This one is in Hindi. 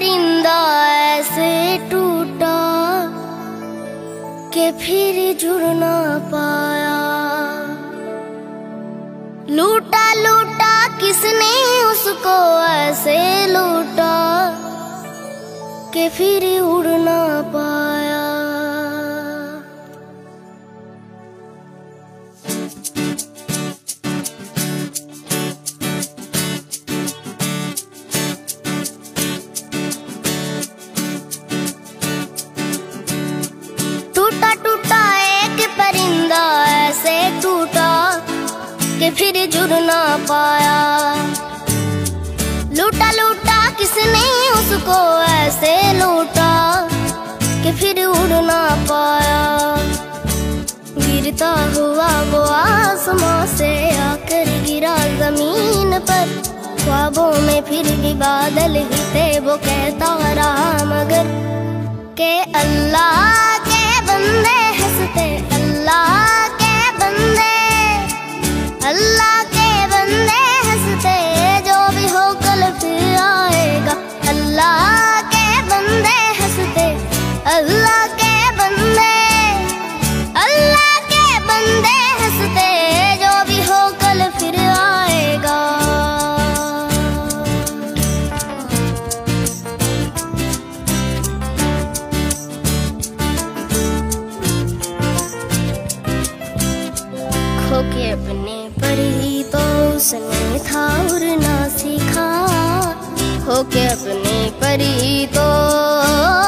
परिंदा ऐसे टूटा कि फिर जुड़ ना पाया। लूटा लूटा किसने उसको ऐसे लूटा कि फिर उड़ ना पाया। टूटा टूटा एक परिंदा ऐसे टूटा कि फिर जुड़ ना पाया। लूटा लूटा किसने उसको ऐसे लूटा कि फिर उड़ ना पाया। गिरता हुआ वो आसमां से आकर गिरा जमीन पर। ख्वाबों में फिर भी बादल ही थे, वो कहता रहा मगर के अल्लाह के बंदे हंसते, अल्लाह के बंदे, अल्लाह के बंदे हंसते, जो भी हो कल फिर आएगा। अल्लाह के बंदे हंसते, अल्लाह के बंदे, अल्लाह के बंदे हंसते, जो भी हो कल फिर आएगा। खो के अपने पर ही तो उसने था उड़ना सीखा। खो के अपने पर ही तो